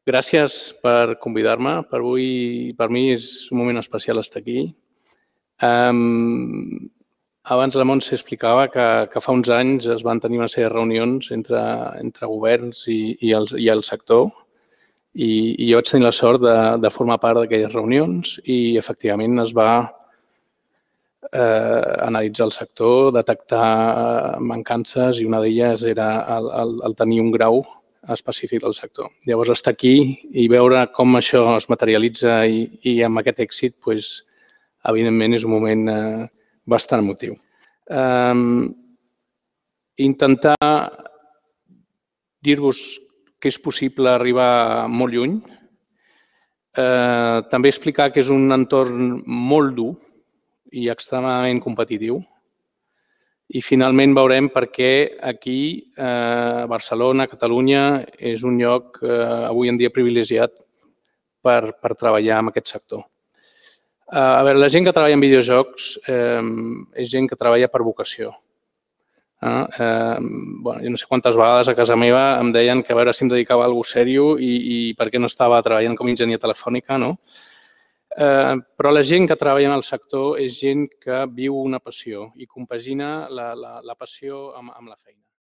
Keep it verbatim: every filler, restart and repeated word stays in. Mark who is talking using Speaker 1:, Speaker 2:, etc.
Speaker 1: gràcies per convidar-me. Per avui, per mi és un moment especial estar aquí. Um, abans la Montse explicava que, que fa uns anys es van tenir una sèrie de reunions entre, entre governs i, i, el, i el sector i, i jo vaig tenir la sort de, de formar part d'aquelles reunions i efectivament es va eh, analitzar el sector, detectar mancances i una d'elles era el, el, el tenir un grau específic del sector. Llavors, estar aquí i veure com això es materialitza i, i amb aquest èxit, doncs, evidentment, és un moment eh, bastant emotiu. Um, intentar dir-vos que és possible arribar molt lluny. Uh, també explicar que és un entorn molt dur i extremadament competitiu. I finalment veurem per què aquí, a Barcelona, Catalunya, és un lloc eh, avui en dia privilegiat per, per treballar en aquest sector. A veure, la gent que treballa en videojocs eh, és gent que treballa per vocació. Eh, eh, bueno, jo no sé quantes vegades a casa meva em deien que a veure si em dedicava a alguna cosa seriós i, i per què no estava treballant com a enginyer telefònica, no? Eh, però la gent que treballa en el sector és gent que viu una passió i compagina la, la, la passió amb, amb la feina.